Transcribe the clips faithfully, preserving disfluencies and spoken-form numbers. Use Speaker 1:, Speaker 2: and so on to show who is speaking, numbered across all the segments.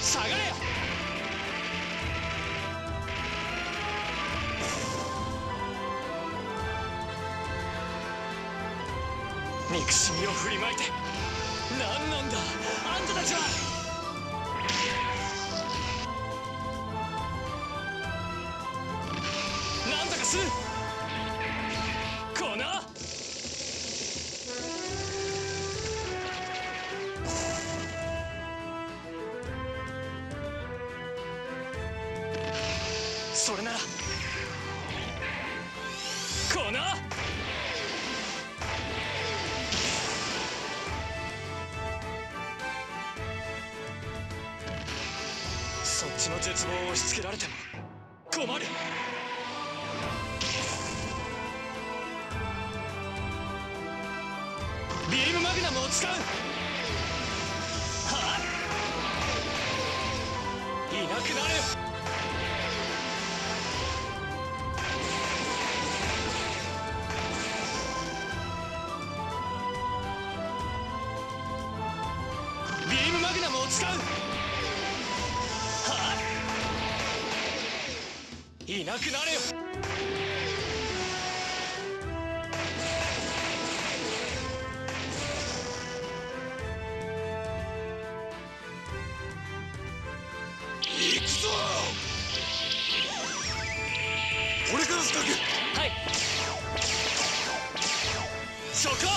Speaker 1: 下がれよ。憎しみを振りまいて何なんだあんたたちは。なんとかする。このそれならこのそっちの絶望を押し付けられても困る。ビームマグナムを使う。はあ、いなくなる。ビームマグナムを使う。はあ、いなくなれよ。行くぞ。俺から仕掛け。はい。そこ。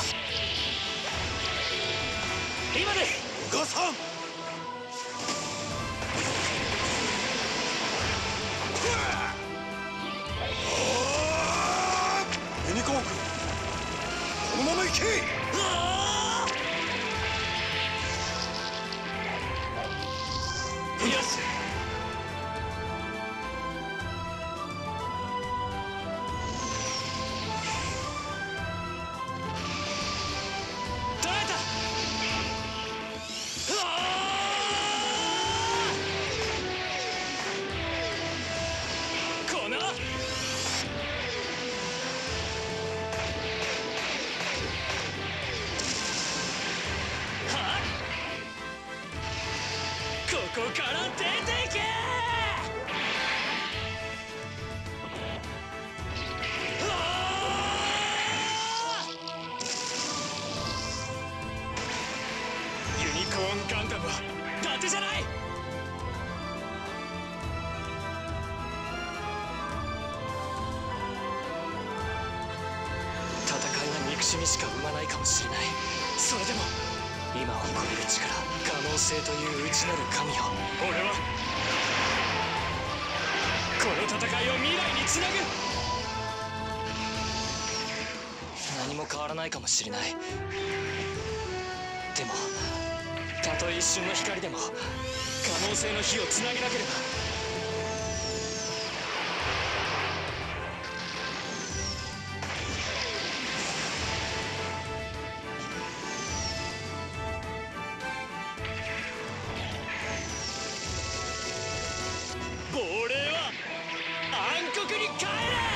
Speaker 1: 今です。ガサン。ユニコーン君、このまま行け。よし。捉えた。このここから出ていけ。ユニコーンガンダムは伊達じゃない。戦いは憎しみしか生まないかもしれない。それでも今を超える力、可能性という内なる神よ。俺はこの戦いを未来につなぐ。何も変わらないかもしれない。でもたとえ一瞬の光でも可能性の火をつなげなければ。亡霊は暗黒に帰れ。